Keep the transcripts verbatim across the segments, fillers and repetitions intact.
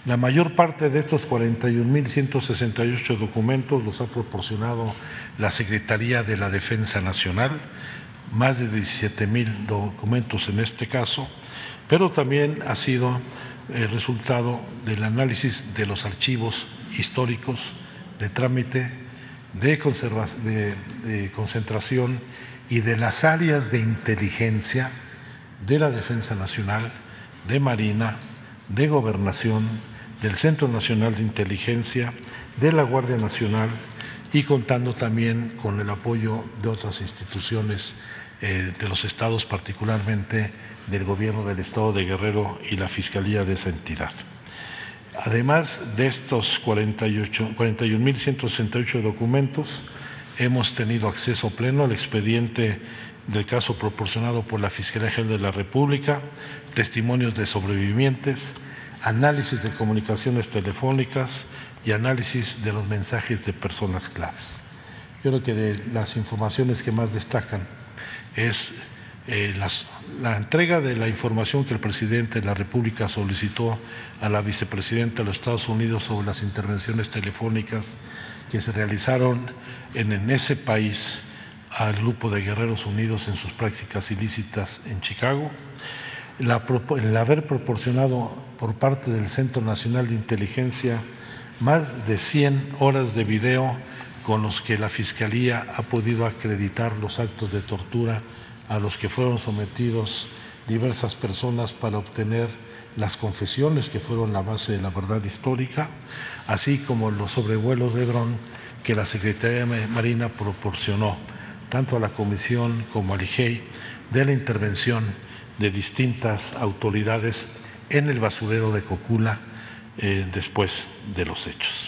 La mayor parte de estos cuarenta y un mil ciento sesenta y ocho documentos los ha proporcionado la Secretaría de la Defensa Nacional, más de diecisiete mil documentos en este caso, pero también ha sido el resultado del análisis de los archivos históricos de trámite, de, de, de concentración y de las áreas de inteligencia de la Defensa Nacional, de Marina, de Gobernación, del Centro Nacional de Inteligencia, de la Guardia Nacional y contando también con el apoyo de otras instituciones eh, de los estados, particularmente del Gobierno del Estado de Guerrero y la Fiscalía de esa entidad. Además de estos cuarenta y un mil ciento sesenta y ocho documentos, hemos tenido acceso pleno al expediente del caso proporcionado por la Fiscalía General de la República, testimonios de sobrevivientes, análisis de comunicaciones telefónicas y análisis de los mensajes de personas claves. Yo creo que de las informaciones que más destacan es eh, las, la entrega de la información que el presidente de la República solicitó a la vicepresidenta de los Estados Unidos sobre las intervenciones telefónicas que se realizaron en, en ese país al grupo de Guerreros Unidos en sus prácticas ilícitas en Chicago, la, el haber proporcionado por parte del Centro Nacional de Inteligencia más de cien horas de video con los que la Fiscalía ha podido acreditar los actos de tortura a los que fueron sometidos diversas personas para obtener las confesiones que fueron la base de la verdad histórica, así como los sobrevuelos de dron que la Secretaría de Marina proporcionó tanto a la Comisión como al I G E I de la intervención de distintas autoridades en el basurero de Cocula eh, después de los hechos.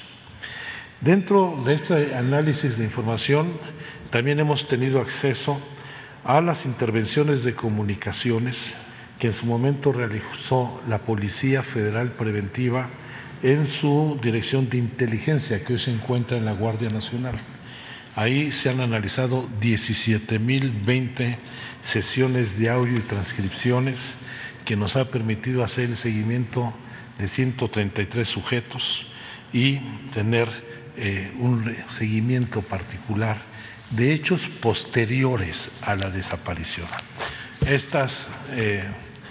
Dentro de este análisis de información también hemos tenido acceso a las intervenciones de comunicaciones que en su momento realizó la Policía Federal Preventiva en su Dirección de Inteligencia, que hoy se encuentra en la Guardia Nacional. Ahí se han analizado diecisiete mil veinte sesiones de audio y transcripciones que nos ha permitido hacer el seguimiento de ciento treinta y tres sujetos y tener eh, un seguimiento particular de hechos posteriores a la desaparición. Estas eh,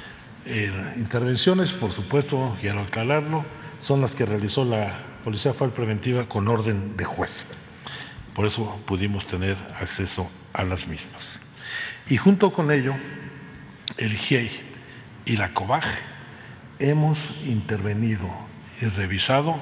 eh, intervenciones, por supuesto, quiero aclararlo, son las que realizó la Policía Federal Preventiva con orden de juez. Por eso pudimos tener acceso a las mismas. Y junto con ello, el I G E I y la COBAG hemos intervenido y revisado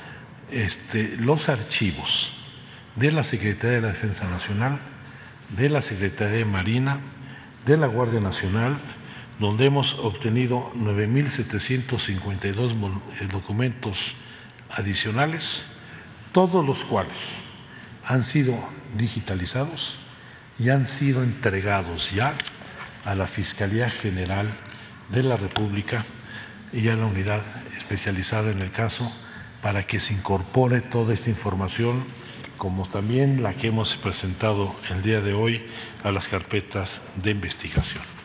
este, los archivos de la Secretaría de la Defensa Nacional, de la Secretaría de Marina, de la Guardia Nacional, donde hemos obtenido nueve mil setecientos cincuenta y dos documentos adicionales, todos los cuales han sido digitalizados y han sido entregados ya a la Fiscalía General de la República y a la unidad especializada en el caso para que se incorpore toda esta información, como también la que hemos presentado el día de hoy a las carpetas de investigación.